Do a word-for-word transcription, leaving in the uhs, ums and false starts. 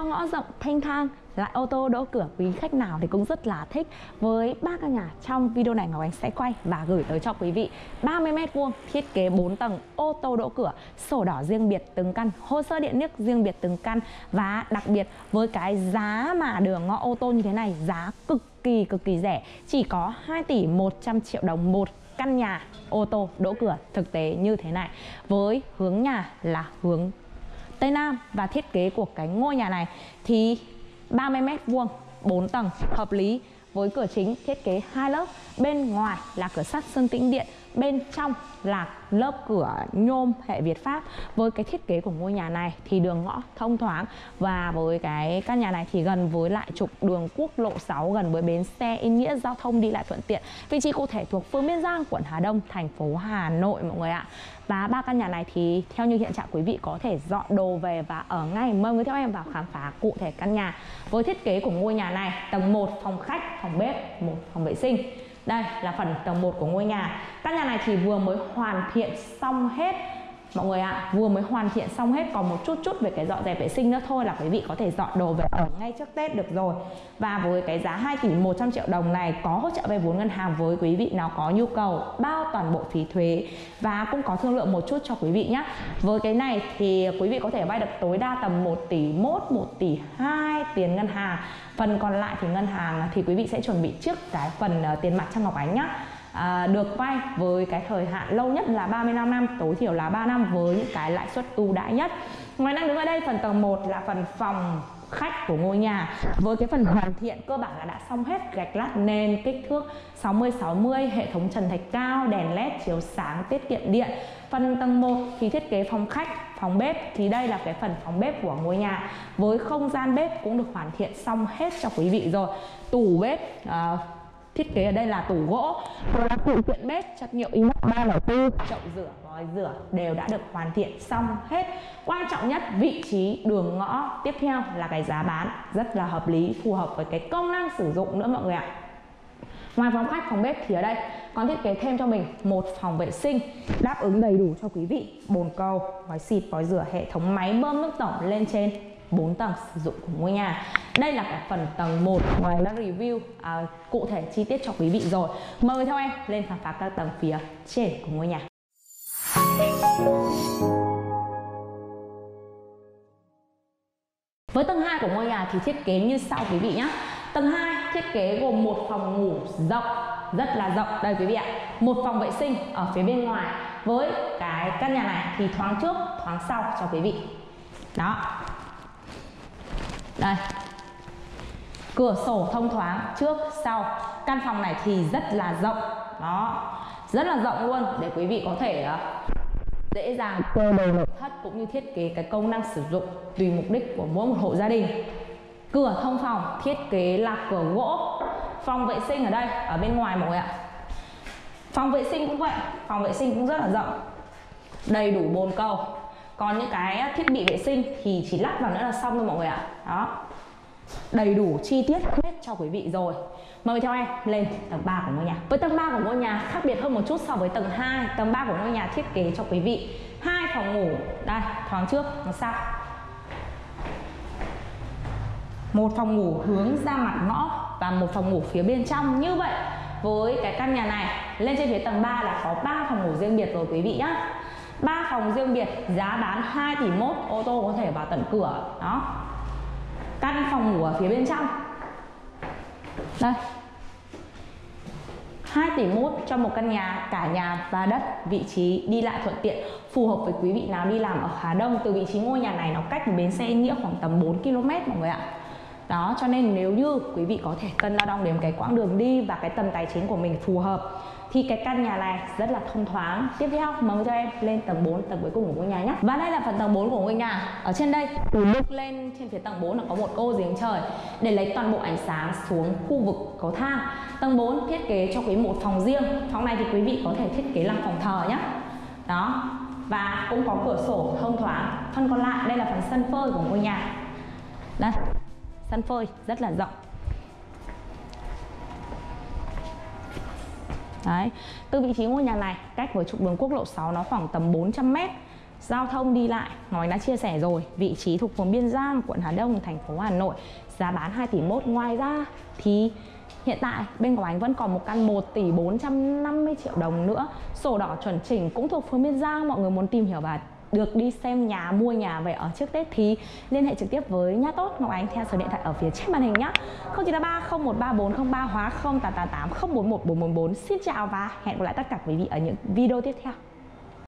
ngõ rộng thanh thang, lại ô tô đỗ cửa, quý khách nào thì cũng rất là thích. Với ba căn nhà trong video này Ngọc Ánh sẽ quay và gửi tới cho quý vị ba mươi mét vuông, thiết kế bốn tầng, ô tô đỗ cửa, sổ đỏ riêng biệt từng căn, hồ sơ điện nước riêng biệt từng căn. Và đặc biệt với cái giá mà đường ngõ ô tô như thế này, giá cực kỳ cực kỳ rẻ, chỉ có hai tỷ một trăm triệu đồng một căn nhà ô tô đỗ cửa thực tế như thế này. Với hướng nhà là hướng Tây Nam và thiết kế của cái ngôi nhà này thì ba mươi mét vuông, bốn tầng hợp lý, với cửa chính thiết kế hai lớp, bên ngoài là cửa sắt sơn tĩnh điện, bên trong là lớp cửa nhôm hệ Việt Pháp. Với cái thiết kế của ngôi nhà này thì đường ngõ thông thoáng, và với cái căn nhà này thì gần với lại trục đường quốc lộ sáu, gần với bến xe, ý nghĩa giao thông đi lại thuận tiện. Vị trí cụ thể thuộc phường Biên Giang, quận Hà Đông, thành phố Hà Nội mọi người ạ. Và ba căn nhà này thì theo như hiện trạng quý vị có thể dọn đồ về và ở ngay. Mời người theo em vào khám phá cụ thể căn nhà. Với thiết kế của ngôi nhà này, tầng một phòng khách, phòng bếp, một phòng vệ sinh. Đây là phần tầng một của ngôi nhà. Căn nhà này thì vừa mới hoàn thiện xong hết mọi người ạ, à, vừa mới hoàn thiện xong hết, còn một chút chút về cái dọn dẹp vệ sinh nữa thôi là quý vị có thể dọn đồ về ở ngay trước Tết được rồi. Và với cái giá hai tỷ một trăm triệu đồng này có hỗ trợ vay vốn ngân hàng với quý vị nào có nhu cầu, bao toàn bộ phí thuế và cũng có thương lượng một chút cho quý vị nhé. Với cái này thì quý vị có thể vay được tối đa tầm một tỷ một, một tỷ hai tiền ngân hàng. Phần còn lại thì ngân hàng thì quý vị sẽ chuẩn bị trước cái phần uh, tiền mặt cho Ngọc Ánh nhé. À, được vay với cái thời hạn lâu nhất là ba mươi lăm năm, tối thiểu là ba năm với những cái lãi suất ưu đãi nhất. Ngoài đang đứng ở đây, phần tầng một là phần phòng khách của ngôi nhà. Với cái phần hoàn thiện cơ bản là đã xong hết, gạch lát nền kích thước sáu mươi sáu mươi, hệ thống trần thạch cao, đèn led chiếu sáng tiết kiệm điện. Phần tầng một thì thiết kế phòng khách, phòng bếp thì đây là cái phần phòng bếp của ngôi nhà. Với không gian bếp cũng được hoàn thiện xong hết cho quý vị rồi. Tủ bếp uh, thiết kế ở đây là tủ gỗ, rồi là phụ kiện bếp chất liệu inox ba không bốn, chậu rửa, vòi rửa đều đã được hoàn thiện xong hết. Quan trọng nhất vị trí đường ngõ, tiếp theo là cái giá bán rất là hợp lý, phù hợp với cái công năng sử dụng nữa mọi người ạ. Ngoài phòng khách, phòng bếp thì ở đây còn thiết kế thêm cho mình một phòng vệ sinh đáp ứng đầy đủ cho quý vị, bồn cầu, vòi xịt, vòi rửa, hệ thống máy bơm nước tổng lên trên bốn tầng sử dụng của ngôi nhà. Đây là cái phần tầng một, ngoài đã review à, cụ thể chi tiết cho quý vị rồi. Mời theo em lên khám phá các tầng phía trên của ngôi nhà. Với tầng hai của ngôi nhà thì thiết kế như sau quý vị nhé. Tầng hai thiết kế gồm một phòng ngủ rộng, rất là rộng đây quý vị ạ, một phòng vệ sinh ở phía bên ngoài. Với cái căn nhà này thì thoáng trước thoáng sau cho quý vị. Đó, đây, cửa sổ thông thoáng trước sau. Căn phòng này thì rất là rộng, đó, rất là rộng luôn, để quý vị có thể uh, dễ dàng kê đồ nội thất cũng như thiết kế cái công năng sử dụng tùy mục đích của mỗi một hộ gia đình. Cửa thông phòng thiết kế là cửa gỗ. Phòng vệ sinh ở đây, ở bên ngoài mọi người ạ. Phòng vệ sinh cũng vậy, phòng vệ sinh cũng rất là rộng, đầy đủ bồn cầu. Còn những cái thiết bị vệ sinh thì chỉ lắp vào nữa là xong thôi mọi người ạ. Đó, đầy đủ chi tiết hết cho quý vị rồi. Mời theo em lên tầng ba của ngôi nhà. Với tầng ba của ngôi nhà khác biệt hơn một chút so với tầng hai. Tầng ba của ngôi nhà thiết kế cho quý vị hai phòng ngủ, đây, thoáng trước, thoáng sau. Một phòng ngủ hướng ra mặt ngõ và một phòng ngủ phía bên trong. Như vậy với cái căn nhà này lên trên phía tầng ba là có ba phòng ngủ riêng biệt rồi quý vị nhé. ba phòng riêng biệt, giá bán hai tỷ một, ô tô có thể vào tận cửa. Đó, căn phòng ngủ ở phía bên trong đây, hai tỷ một cho một căn nhà cả nhà và đất, vị trí đi lại thuận tiện, phù hợp với quý vị nào đi làm ở Hà Đông. Từ vị trí ngôi nhà này nó cách bến xe Yên Nghĩa khoảng tầm bốn ki lô mét mọi người ạ. Đó, cho nên nếu như quý vị có thể cân đo đong đếm cái quãng đường đi và cái tầm tài chính của mình phù hợp thì cái căn nhà này rất là thông thoáng. Tiếp theo mời cho em lên tầng bốn, tầng cuối cùng của ngôi nhà nhé. Và đây là phần tầng bốn của ngôi nhà. Ở trên đây, từ bước lên trên phía tầng bốn là có một ô giếng trời để lấy toàn bộ ánh sáng xuống khu vực cầu thang. Tầng bốn thiết kế cho quý một phòng riêng. Phòng này thì quý vị có thể thiết kế làm phòng thờ nhé. Đó, và cũng có cửa sổ thông thoáng. Phần còn lại đây là phần sân phơi của ngôi nhà. Đây, sân phơi rất là rộng. Đấy, từ vị trí ngôi nhà này cách với trục đường quốc lộ sáu nó khoảng tầm bốn trăm mét. Giao thông đi lại, Ngọc Ánh đã chia sẻ rồi, vị trí thuộc phường Biên Giang, quận Hà Đông, thành phố Hà Nội, giá bán hai tỷ mốt. Ngoài ra thì hiện tại bên Ngọc Ánh vẫn còn một căn một tỷ bốn trăm năm mươi triệu đồng nữa, sổ đỏ chuẩn chỉnh cũng thuộc phường Biên Giang. Mọi người muốn tìm hiểu và được đi xem nhà, mua nhà về ở trước Tết thì liên hệ trực tiếp với Nhà Tốt Ngọc Ánh theo số điện thoại ở phía trên màn hình nhé, không chín ba không một ba bốn không ba hóa không tám tám tám không bốn một bốn bốn bốn. Xin chào và hẹn gặp lại tất cả quý vị ở những video tiếp theo.